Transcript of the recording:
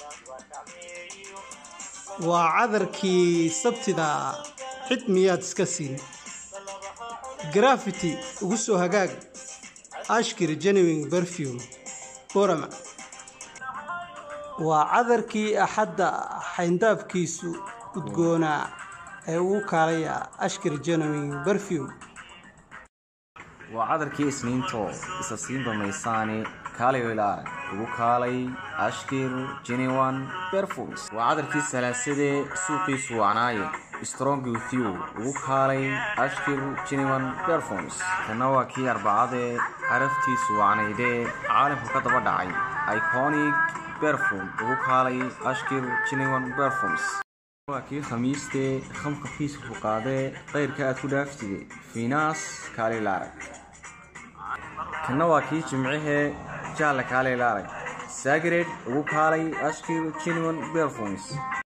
وعذركي سبتدا حتميات سكسين جرافيتي وقصو هجاج أشكر جينوين برفيوم بورما وعذركي أحد حينداف كيسو udgoona ee uu kaalaya ashkir genuine perfume waa cadarkii isniinto isa siinba maysaani kaaliyo ilaa ugu kaalay ashkir genuine perfumes waa cadarkii salaasade suuqiisu waanaaye strong with you ugu kaalay ashkir genuine perfumes kana waa kii arbacade caraftiisu waanayde caalamka ka daba dhacay iconic perfume ugu kaalay ashkir genuine perfumes وكي خميستي خمك فيس فقادة غير كأتو دافتي في ناس كالي لارك كنا واكي جمعيه جالك كالي لارك ساقرد وكالي أشكي جينوين بيرفونس